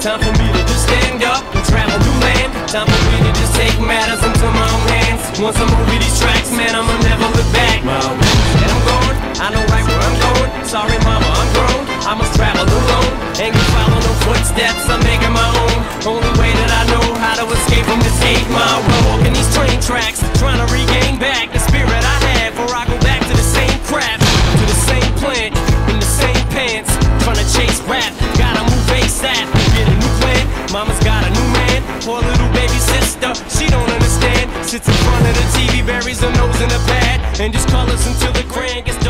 Time for me to just stand up and travel new land. Time for me to just take matters into my own hands. Once I'm over these tracks, man, I'ma never look back. And I'm gone, I know right where I'm going. Sorry mama, I'm grown, I must travel alone. Ain't gonna follow no footsteps, I'm making my own. Only way that I know how to escape from this 8-mile road. Walking these train tracks, trying to regain back the spirit I had. Before I go back to the same crap, to the same plant, in the same pants. Trying to chase rap, gotta move ASAP. Get a new plan, mama's got a new man. Poor little baby sister, she don't understand. Sits in front of the TV, buries her nose in a pad, and just colors until the grand gets